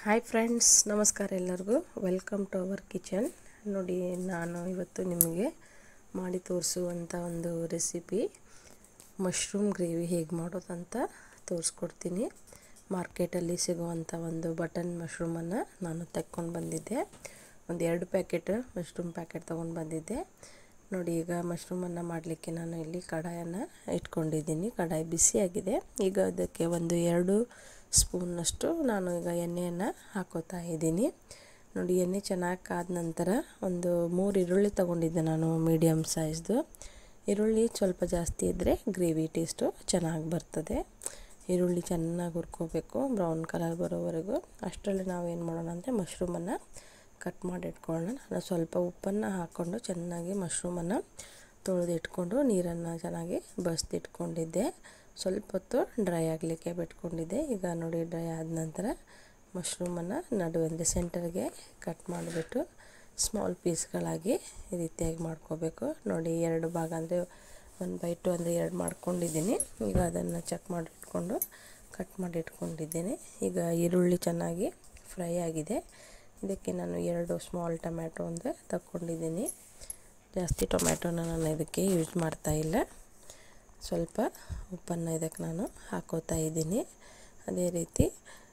Hi friends, ನಮಸ್ಕಾರ ಎಲ್ಲರಿಗೂ. Welcome to our kitchen. ನೋಡಿ, ನಾನು ಇವತ್ತು ನಿಮಗೆ ಮಾಡಿ ತೋರಿಸುವಂಥ ಒಂದು ರೆಸಿಪಿ ಮಶ್ರೂಮ್ ಗ್ರೇವಿ ಹೇಗೆ ಮಾಡೋದಂತ ತೋರಿಸ್ಕೊಡ್ತೀನಿ. ಮಾರ್ಕೆಟಲ್ಲಿ ಸಿಗುವಂಥ ಒಂದು ಬಟನ್ ಮಶ್ರೂಮನ್ನು ನಾನು ತೆಕ್ಕೊಂಡು ಬಂದಿದ್ದೆ. ಒಂದು 2 ಪ್ಯಾಕೆಟ್ ಮಶ್ರೂಮ್ ಪ್ಯಾಕೆಟ್ ತೊಗೊಂಡು ಬಂದಿದ್ದೆ. ನೋಡಿ, ಈಗ ಮಶ್ರೂಮನ್ನು ಮಾಡಲಿಕ್ಕೆ ನಾನು ಇಲ್ಲಿ ಕಡಾಯನ್ನು ಇಟ್ಕೊಂಡಿದ್ದೀನಿ. ಕಡಾಯಿ ಬಿಸಿಯಾಗಿದೆ. ಈಗ ಅದಕ್ಕೆ ಒಂದು 2 ಸ್ಪೂನ್ನಷ್ಟು ನಾನು ಈಗ ಎಣ್ಣೆಯನ್ನು ಹಾಕೋತಾ ಇದ್ದೀನಿ. ನೋಡಿ, ಎಣ್ಣೆ ಚೆನ್ನಾಗಿ ಕಾದ ನಂತರ ಒಂದು 3 ಈರುಳ್ಳಿ ತೊಗೊಂಡಿದ್ದೆ ನಾನು, ಮೀಡಿಯಮ್ ಸೈಜ್ದು. ಈರುಳ್ಳಿ ಸ್ವಲ್ಪ ಜಾಸ್ತಿ ಇದ್ದರೆ ಗ್ರೇವಿ ಟೇಸ್ಟು ಚೆನ್ನಾಗಿ ಬರ್ತದೆ. ಈರುಳ್ಳಿ ಚೆನ್ನಾಗಿ ಹುರ್ಕೋಬೇಕು, ಬ್ರೌನ್ ಕಲರ್ ಬರೋವರೆಗೂ. ಅಷ್ಟರಲ್ಲಿ ನಾವೇನು ಮಾಡೋಣ ಅಂದರೆ ಮಶ್ರೂಮನ್ನು ಕಟ್ ಮಾಡಿ ಇಟ್ಕೊಳ್ಳೋಣ. ನಾನು ಸ್ವಲ್ಪ ಉಪ್ಪನ್ನು ಹಾಕ್ಕೊಂಡು ಚೆನ್ನಾಗಿ ಮಶ್ರೂಮನ್ನು ತೊಳೆದಿಟ್ಕೊಂಡು ನೀರನ್ನು ಚೆನ್ನಾಗಿ ಬಸಿದಿಟ್ಕೊಂಡಿದ್ದೆ. ಸ್ವಲ್ಪ ಹೊತ್ತು ಡ್ರೈ ಆಗಲಿಕ್ಕೆ ಬಿಟ್ಕೊಂಡಿದ್ದೆ. ಈಗ ನೋಡಿ, ಡ್ರೈ ಆದ ನಂತರ ಮಶ್ರೂಮನ್ನು ನಡುವೆ ಅಂದರೆ ಸೆಂಟರ್ಗೆ ಕಟ್ ಮಾಡಿಬಿಟ್ಟು ಸ್ಮಾಲ್ ಪೀಸ್ಗಳಾಗಿ ಈ ರೀತಿಯಾಗಿ ಮಾಡ್ಕೋಬೇಕು. ನೋಡಿ, 2 ಭಾಗ ಅಂದರೆ 1/2 ಅಂದರೆ 2 ಮಾಡ್ಕೊಂಡಿದ್ದೀನಿ. ಈಗ ಅದನ್ನು ಚೆಕ್ ಮಾಡಿಟ್ಕೊಂಡು ಕಟ್ ಮಾಡಿ ಇಟ್ಕೊಂಡಿದ್ದೇನೆ. ಈಗ ಈರುಳ್ಳಿ ಚೆನ್ನಾಗಿ ಫ್ರೈ ಆಗಿದೆ. ಇದಕ್ಕೆ ನಾನು 2 ಸ್ಮಾಲ್ ಟೊಮ್ಯಾಟೊ ಅಂದರೆ ತಗೊಂಡಿದ್ದೀನಿ. ಜಾಸ್ತಿ ಟೊಮ್ಯಾಟೊನ ನಾನು ಇದಕ್ಕೆ ಯೂಸ್ ಮಾಡ್ತಾಯಿಲ್ಲ. ಸ್ವಲ್ಪ ಉಪ್ಪನ್ನು ಇದಕ್ಕೆ ನಾನು ಹಾಕೋತಾ ಇದ್ದೀನಿ. ಅದೇ ರೀತಿ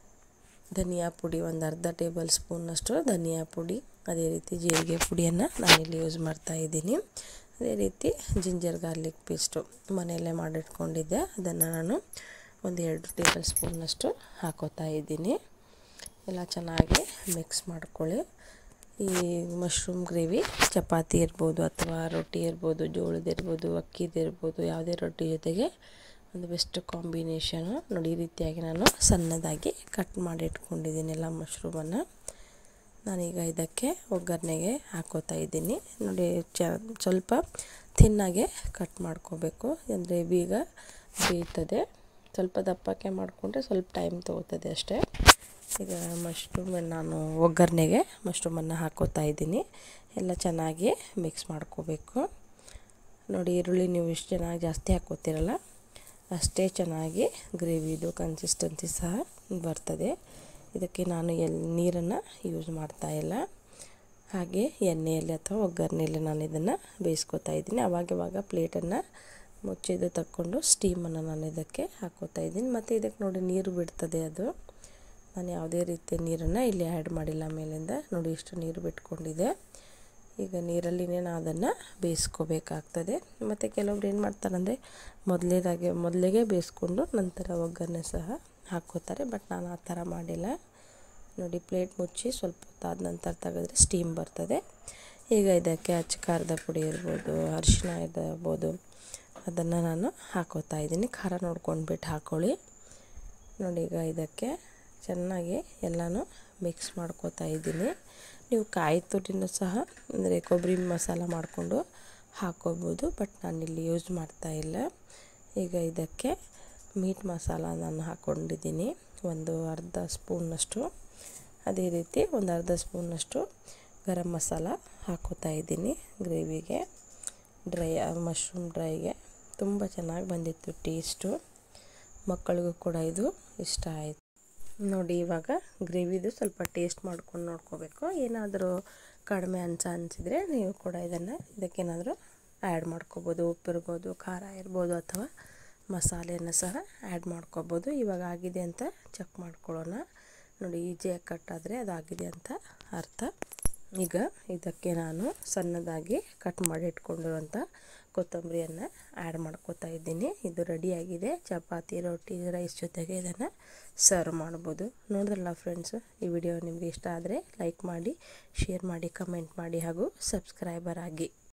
ಧನಿಯಾ ಪುಡಿ ಒಂದು ಅರ್ಧ ಟೇಬಲ್ ಸ್ಪೂನ್ನಷ್ಟು ಧನಿಯಾ ಪುಡಿ, ಅದೇ ರೀತಿ ಜೀರಿಗೆ ಪುಡಿಯನ್ನು ನಾನಿಲ್ಲಿ ಯೂಸ್ ಮಾಡ್ತಾ ಇದ್ದೀನಿ. ಅದೇ ರೀತಿ ಜಿಂಜರ್ ಗಾರ್ಲಿಕ್ ಪೇಸ್ಟು ಮನೆಯಲ್ಲೇ ಮಾಡಿಟ್ಕೊಂಡಿದ್ದೆ, ಅದನ್ನು ನಾನು ಒಂದು 2 ಟೇಬಲ್ ಸ್ಪೂನ್ನಷ್ಟು ಹಾಕೋತಾ ಇದ್ದೀನಿ. ಎಲ್ಲ ಚೆನ್ನಾಗಿ ಮಿಕ್ಸ್ ಮಾಡ್ಕೊಳ್ಳಿ. ಈ ಮಶ್ರೂಮ್ ಗ್ರೇವಿ ಚಪಾತಿ ಇರ್ಬೋದು ಅಥವಾ ರೊಟ್ಟಿ ಇರ್ಬೋದು, ಜೋಳದಿರ್ಬೋದು, ಅಕ್ಕಿದಿರ್ಬೋದು, ಯಾವುದೇ ರೊಟ್ಟಿ ಜೊತೆಗೆ ಒಂದು ಬೆಸ್ಟ್ ಕಾಂಬಿನೇಷನು. ನೋಡಿ, ಈ ರೀತಿಯಾಗಿ ನಾನು ಸಣ್ಣದಾಗಿ ಕಟ್ ಮಾಡಿ ಇಟ್ಕೊಂಡಿದ್ದೀನಿ ಎಲ್ಲ ಮಶ್ರೂಮನ್ನು. ನಾನೀಗ ಇದಕ್ಕೆ ಒಗ್ಗರಣೆಗೆ ಹಾಕೋತಾ ಇದ್ದೀನಿ. ನೋಡಿ, ಸ್ವಲ್ಪ ಥಿನ್ನಾಗೆ ಕಟ್ ಮಾಡ್ಕೋಬೇಕು, ಅಂದರೆ ಬೇಗ ಬೇಯ್ತದೆ. ಸ್ವಲ್ಪ ದಪ್ಪಕ್ಕೆ ಮಾಡಿಕೊಂಡ್ರೆ ಸ್ವಲ್ಪ ಟೈಮ್ ತೊಗೋತದೆ ಅಷ್ಟೇ. ಈಗ ನಾನು ಒಗ್ಗರಣೆಗೆ ಮಶ್ರೂಮನ್ನು ಹಾಕೋತಾ ಇದ್ದೀನಿ. ಎಲ್ಲ ಚೆನ್ನಾಗಿ ಮಿಕ್ಸ್ ಮಾಡ್ಕೋಬೇಕು. ನೋಡಿ, ಈರುಳ್ಳಿ ನೀವು ಎಷ್ಟು ಚೆನ್ನಾಗಿ ಜಾಸ್ತಿ ಹಾಕೋತಿರಲ್ಲ ಅಷ್ಟೇ ಚೆನ್ನಾಗಿ ಗ್ರೇವಿದು ಕನ್ಸಿಸ್ಟೆನ್ಸಿ ಸಹ ಬರ್ತದೆ. ಇದಕ್ಕೆ ನಾನು ನೀರನ್ನು ಯೂಸ್ ಮಾಡ್ತಾಯಿಲ್ಲ. ಹಾಗೆ ಎಣ್ಣೆಯಲ್ಲಿ ಅಥವಾ ಒಗ್ಗರಣೆಯಲ್ಲಿ ನಾನು ಇದನ್ನು ಬೇಯಿಸ್ಕೊತಾ ಇದ್ದೀನಿ. ಆವಾಗವಾಗ ಪ್ಲೇಟನ್ನು ಮುಚ್ಚಿದ್ದು ತಕ್ಕೊಂಡು ಸ್ಟೀಮನ್ನು ನಾನು ಇದಕ್ಕೆ ಹಾಕೋತಾ ಇದ್ದೀನಿ. ಮತ್ತು ಇದಕ್ಕೆ ನೋಡಿ, ನೀರು ಬಿಡ್ತದೆ ಅದು. ನಾನು ಯಾವುದೇ ರೀತಿಯ ನೀರನ್ನು ಇಲ್ಲಿ ಆ್ಯಡ್ ಮಾಡಿಲ್ಲ ಮೇಲಿಂದ. ನೋಡಿ, ಇಷ್ಟು ನೀರು ಬಿಟ್ಕೊಂಡಿದೆ. ಈಗ ನೀರಲ್ಲಿನೇ ನಾನು ಅದನ್ನು ಬೇಯಿಸ್ಕೋಬೇಕಾಗ್ತದೆ. ಮತ್ತು ಕೆಲವೊಬ್ರು ಏನು ಮಾಡ್ತಾರಂದರೆ ಮೊದಲಿಗೆ ಬೇಯಿಸ್ಕೊಂಡು ನಂತರ ಒಗ್ಗರಣೆ ಸಹ ಹಾಕ್ಕೋತಾರೆ. ಬಟ್ ನಾನು ಆ ಥರ ಮಾಡಿಲ್ಲ. ನೋಡಿ, ಪ್ಲೇಟ್ ಮುಚ್ಚಿ ಸ್ವಲ್ಪ ಹೊತ್ತಾದ ನಂತರ ತೆಗೆದ್ರೆ ಸ್ಟೀಮ್ ಬರ್ತದೆ. ಈಗ ಇದಕ್ಕೆ ಅಚ್ಚ ಖಾರದ ಪುಡಿ ಇರ್ಬೋದು, ಅರಿಶಿನ ಇರ್ಬೋದು, ಅದನ್ನು ನಾನು ಹಾಕೋತಾ ಇದ್ದೀನಿ. ಖಾರ ನೋಡ್ಕೊಂಡ್ಬಿಟ್ಟು ಹಾಕ್ಕೊಳ್ಳಿ. ನೋಡಿ, ಈಗ ಇದಕ್ಕೆ ಚೆನ್ನಾಗಿ ಎಲ್ಲನೂ ಮಿಕ್ಸ್ ಮಾಡ್ಕೋತಾ ಇದ್ದೀನಿ. ನೀವು ಕಾಯಿ ತುರಿನೂ ಸಹ ಅಂದರೆ ಕೊಬ್ಬರಿ ಮಸಾಲ ಮಾಡಿಕೊಂಡು ಹಾಕ್ಕೋಬೋದು, ಬಟ್ ನಾನಿಲ್ಲಿ ಯೂಸ್ ಮಾಡ್ತಾಯಿಲ್ಲ. ಈಗ ಇದಕ್ಕೆ ಮೀಟ್ ಮಸಾಲ ನಾನು ಹಾಕ್ಕೊಂಡಿದ್ದೀನಿ, ಒಂದು ಅರ್ಧ ಸ್ಪೂನ್ನಷ್ಟು. ಅದೇ ರೀತಿ ಒಂದು ಅರ್ಧ ಸ್ಪೂನ್ನಷ್ಟು ಗರಂ ಮಸಾಲ ಹಾಕೋತಾ ಇದ್ದೀನಿ ಗ್ರೇವಿಗೆ. ಮಶ್ರೂಮ್ ಡ್ರೈಗೆ ತುಂಬ ಚೆನ್ನಾಗಿ ಬಂದಿತ್ತು ಟೇಸ್ಟು. ಮಕ್ಕಳಿಗೂ ಕೂಡ ಇದು ಇಷ್ಟ ಆಯಿತು. ನೋಡಿ, ಇವಾಗ ಗ್ರೇವಿದು ಸ್ವಲ್ಪ ಟೇಸ್ಟ್ ಮಾಡ್ಕೊಂಡು ನೋಡ್ಕೋಬೇಕು. ಏನಾದರೂ ಕಡಿಮೆ ಅನಿಸಿದರೆ ನೀವು ಕೂಡ ಇದಕ್ಕೇನಾದರೂ ಆ್ಯಡ್ ಮಾಡ್ಕೋಬೋದು. ಉಪ್ಪು ಇರ್ಬೋದು, ಖಾರ ಇರ್ಬೋದು, ಅಥವಾ ಮಸಾಲೆಯನ್ನು ಸಹ ಆ್ಯಡ್ ಮಾಡ್ಕೋಬೋದು. ಇವಾಗ ಆಗಿದೆ ಅಂತ ಚೆಕ್ ಮಾಡ್ಕೊಳ್ಳೋಣ. ನೋಡಿ, ಈಜಿಯಾಗಿ ಕಟ್ ಆದರೆ ಅದಾಗಿದೆ ಅಂತ ಅರ್ಥ. ಈಗ ಇದಕ್ಕೆ ನಾನು ಸಣ್ಣದಾಗಿ ಕಟ್ ಮಾಡಿ ಇಟ್ಕೊಂಡಿರುವಂಥ ಕೊತ್ತಂಬರಿಯನ್ನು ಆ್ಯಡ್ ಮಾಡ್ಕೋತಾ ಇದ್ದೀನಿ. ಇದು ರೆಡಿಯಾಗಿದೆ. ಚಪಾತಿ, ರೊಟ್ಟಿ, ರೈಸ್ ಜೊತೆಗೆ ಇದನ್ನು ಸರ್ವ್ ಮಾಡ್ಬೋದು. ನೋಡಿದ್ರಲ್ಲ ಫ್ರೆಂಡ್ಸು, ಈ ವಿಡಿಯೋ ನಿಮಗೆ ಇಷ್ಟ ಆದರೆ ಲೈಕ್ ಮಾಡಿ, ಶೇರ್ ಮಾಡಿ, ಕಮೆಂಟ್ ಮಾಡಿ ಹಾಗೂ ಸಬ್ಸ್ಕ್ರೈಬರ್ ಆಗಿ.